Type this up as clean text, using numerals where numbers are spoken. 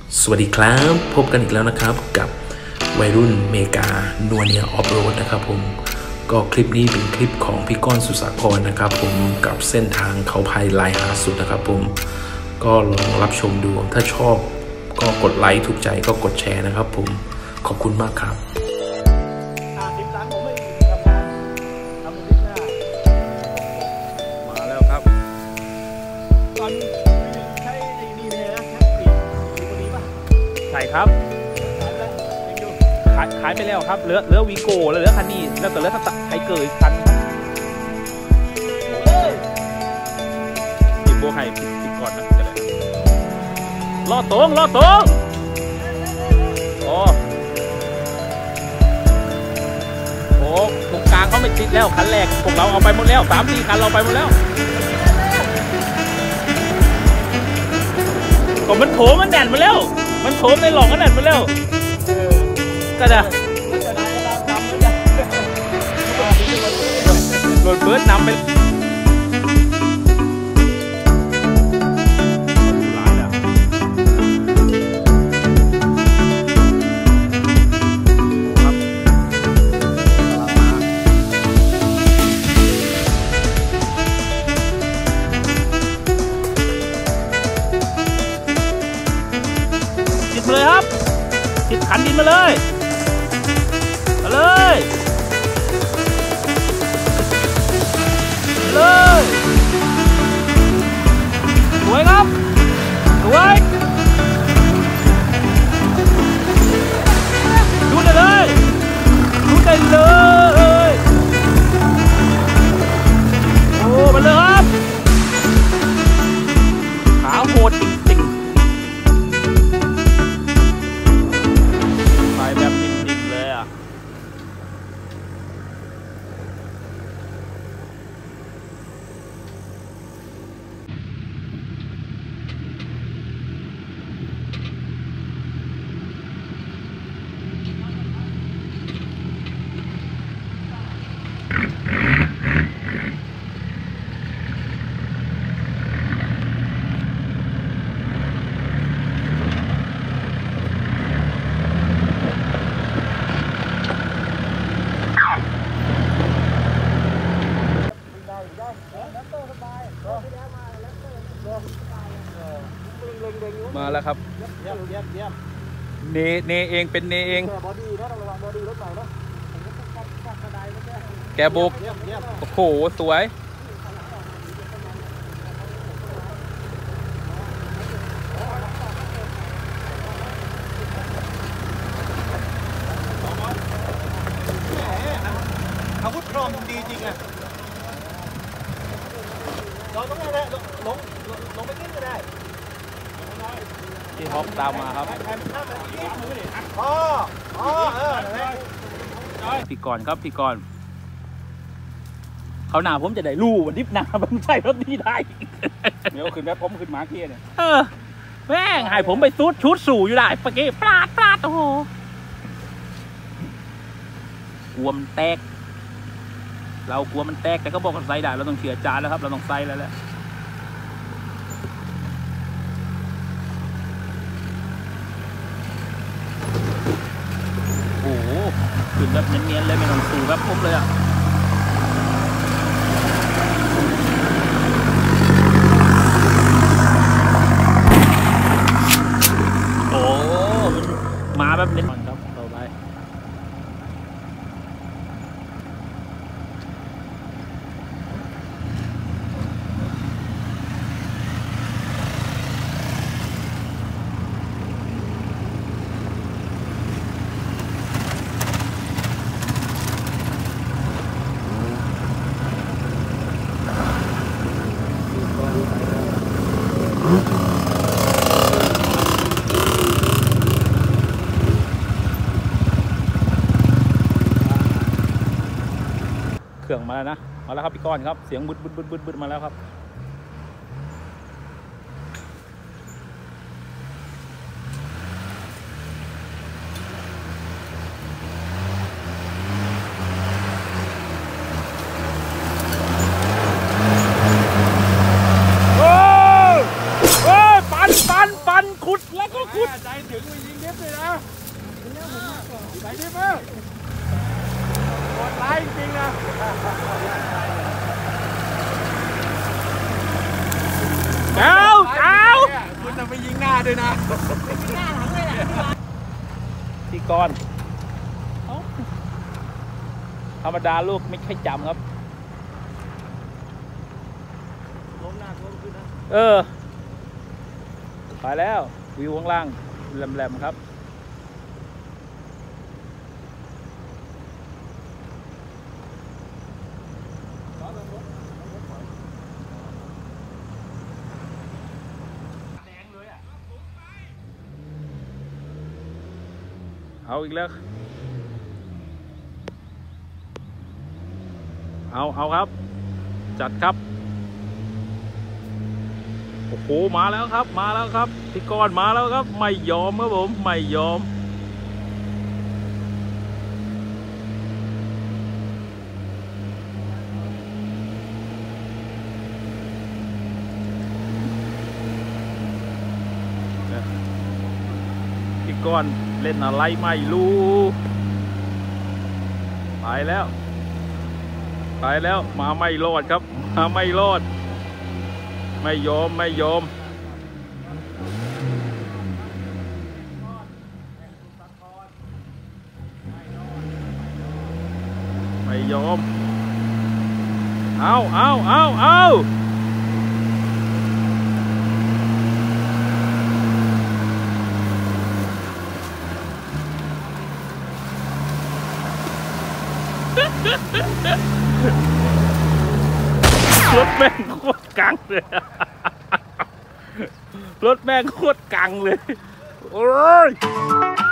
สวัสดีครับพบกันอีกแล้วนะครับกับวัยรุ่นเมกานัวเนียออฟโรดนะครับผมก็คลิปนี้เป็นคลิปของพี่ก้อนสุสาครนะครับผมกับเส้นทางเขาพายลายหาสุดนะครับผมก็ลองรับชมดูถ้าชอบก็กดไลค์ถูกใจก็กดแชร์นะครับผมขอบคุณมากครับมาแล้วครับตอนใช้ไอ้นี่เลยนะแคปปี้ตัวนี้ป่ะใช่ครับขายไปแล้วครับเหลือวีโก้แล้วเหลือคันนี้แล้วก็เหลือไทเกอร์อีกคันติดโบไฮติดก่อนนะจะได้รอตรงโอ้ตรงกลางเขาไม่ติดแล้วคันแรกพวกเราเอาไปหมดแล้ว3-4 คันเราไปหมดแล้วก็มันโถมันแดดมาแล้วมันโถในหลอกมันแดดมาแล้วก็จะโดนเบิร์ดนำไปเลยครับติดขันดินมาเลยสวยครับสวยดูได้เลยโอ้มาเลยครับขาโหดจริงไปแบบนิ่มๆเลยอ่ะมาแล้วครับเนเองเป็นเนเองแกโบกโอ้โหสวยอาวุธครองดีจริงอ่ะเราต้องได้ลงไปขึ้นก็ได้ที่ฮอกตามมาครับพี่ก่อนครับพี่ก่อนเขาหนาผมจะได้รู้วันดิบหนาผมใช่รถนี้ได้เดี๋ยวขึ้นแบบผมขึ้นมาเกี้ยเนี่ยแม่งให้ผมไปชุดสู่อยู่ได้ปะเกี้ปลาดโอ้โหกลัวมันแตกเรากลัวมันแตกแต่ก็บอกกันใส่ได้เราต้องเชื่อจานแล้วครับเราต้องใส่แล้วแหละโอ้โหขึ้นแบบเนียนๆเลยไม่ต้องสู่แบบผมเลยอ่ะโอ้มาแบบเนียนครับต่อไปเครื่องมาแล้วนะมาแล้วครับพี่ก้อนครับเสียงบึดมาแล้วครับโอ้ ขุดแล้วก็ขุดใจถึงไปยิงดิฟเลยนะไปดิฟมั้งโหดร้ายจริงๆนะเจ้าคุณจะไปยิงหน้าด้วยนะยิงหน้าหลังเลยพี่กรณ์ธรรมดาลูกไม่ใช่จำครับล้มหน้าล้มขึ้นนะไปแล้ววิวข้างล่างแหลมๆครับเอาอีกแล้วเอาครับจัดครับโอ้โหมาแล้วครับพี่กรณ์มาแล้วครับไม่ยอมครับผมไม่ยอมพี่กรณ์เล่นอะไรไม่รู้ไปแล้วมาไม่รอดครับมาไม่รอดไม่ยอมไม่ยอมเอารถแม่งโคตรกังเลยรถแม่งโคตรกังเลยโอ้ย